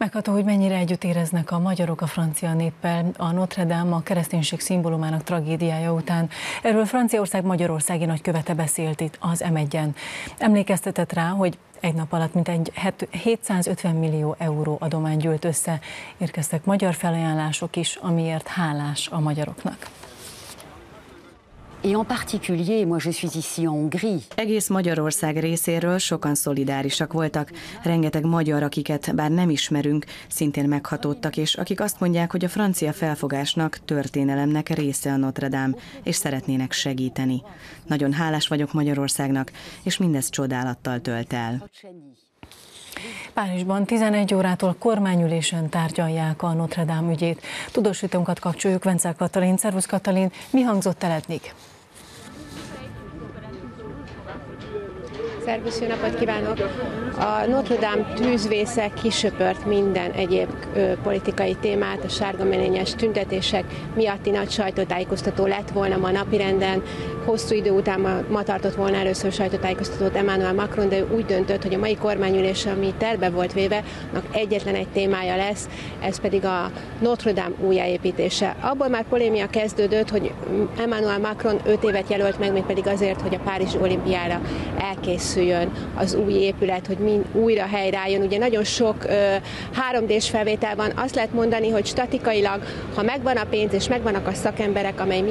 Megható, hogy mennyire együtt éreznek a magyarok a francia néppel a Notre Dame a kereszténység szimbólumának tragédiája után. Erről Franciaország magyarországi nagykövete beszélt itt az M1-en. Emlékeztetett rá, hogy egy nap alatt mintegy 750 millió euró adomány gyűlt össze. Érkeztek magyar felajánlások is, amiért hálás a magyaroknak. Et en particulier, moi je suis ici en Hongrie. Egész Magyarország részéről sokan szolidárisak voltak. Rengeteg magyar, akiket bár nem ismerünk, szintén meghatódtak, és akik azt mondják, hogy a francia felfogásnak, történelemnek része a Notre Dame, és szeretnének segíteni. Nagyon hálás vagyok Magyarországnak, és mindez csodálattal tölt el. Párizsban 11 órától kormányülésen tárgyalják a Notre Dame ügyét. Tudósítónkat kapcsoljuk Vencel Katalin. Szervusz Katalin, mi hangzott el eddig? Szervusz, jó napot kívánok! A Notre Dame tűzvésze kisöpört minden egyéb politikai témát, a sárgamelényes tüntetések miatti nagy sajtótájékoztató lett volna ma napirenden. Hosszú idő után ma tartott volna először sajtótájékoztatót Emmanuel Macron, de úgy döntött, hogy a mai kormányülés, ami tervbe volt véve, annak egyetlen egy témája lesz, ez pedig a Notre Dame újjáépítése. Abból már polémia kezdődött, hogy Emmanuel Macron 5 évet jelölt meg, mégpedig azért, hogy a Párizsi olimpiára elkészüljön az új épület, hogy újra helyreálljon. Ugye nagyon sok 3D-s felvétel van, azt lehet mondani, hogy statikailag, ha megvan a pénz és megvannak a szakemberek, amely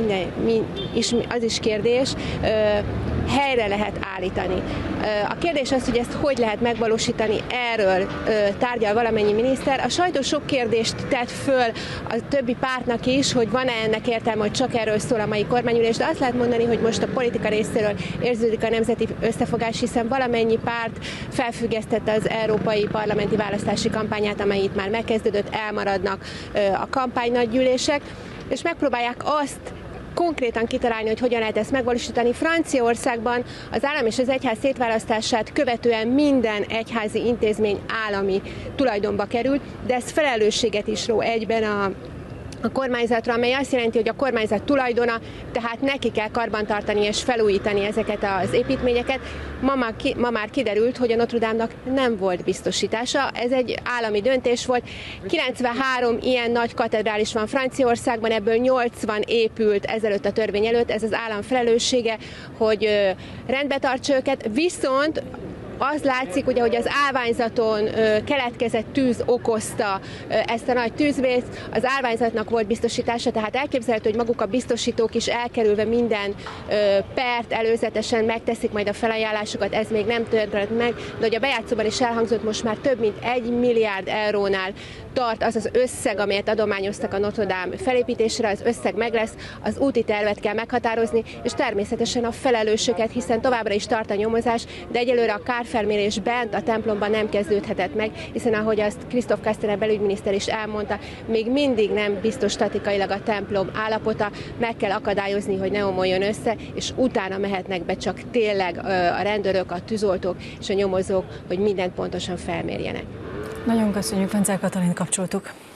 az is kérdés, helyre lehet állítani. A kérdés az, hogy ezt hogy lehet megvalósítani, erről tárgyal valamennyi miniszter. A sajtó sok kérdést tett föl a többi pártnak is, hogy van-e ennek értelme, hogy csak erről szól a mai kormányülés, de azt lehet mondani, hogy most a politika részéről érződik a nemzeti összefogás, hiszen valamennyi párt felfüggesztette az európai parlamenti választási kampányát, amely itt már megkezdődött, elmaradnak a kampánynagygyűlések, és megpróbálják azt konkrétan kitalálni, hogy hogyan lehet ezt megvalósítani. Franciaországban az állam és az egyház szétválasztását követően minden egyházi intézmény állami tulajdonba került, de ez felelősséget is ró egyben a kormányzatra, amely azt jelenti, hogy a kormányzat tulajdona, tehát neki kell karbantartani és felújítani ezeket az építményeket. Ma már kiderült, hogy a Notre Dame-nak nem volt biztosítása, ez egy állami döntés volt. 93 ilyen nagy katedrális van Franciaországban, ebből 80 épült ezelőtt a törvény előtt, ez az állam felelőssége, hogy rendbe tartsa őket, viszont az látszik, ugye, hogy az állványzaton keletkezett tűz okozta ezt a nagy tűzvészt, az állványzatnak volt biztosítása, tehát elképzelhető, hogy maguk a biztosítók is elkerülve minden pert előzetesen megteszik majd a felajánlásokat, ez még nem történt meg, de hogy a bejátszóban is elhangzott, most már több mint 1 milliárd eurónál tart az az összeg, amelyet adományoztak a Notre Dame felépítésre, az összeg meg lesz, az úti tervet kell meghatározni, és természetesen a felelősöket, hiszen továbbra is tart a nyomozás, de egyelőre a kárfelmérés bent a templomban nem kezdődhetett meg, hiszen ahogy azt Christophe Castaner belügyminiszter is elmondta, még mindig nem biztos statikailag a templom állapota, meg kell akadályozni, hogy ne omoljon össze, és utána mehetnek be csak tényleg a rendőrök, a tűzoltók és a nyomozók, hogy mindent pontosan felmérjenek. Nagyon köszönjük, Vencel Katalin kapcsoltuk.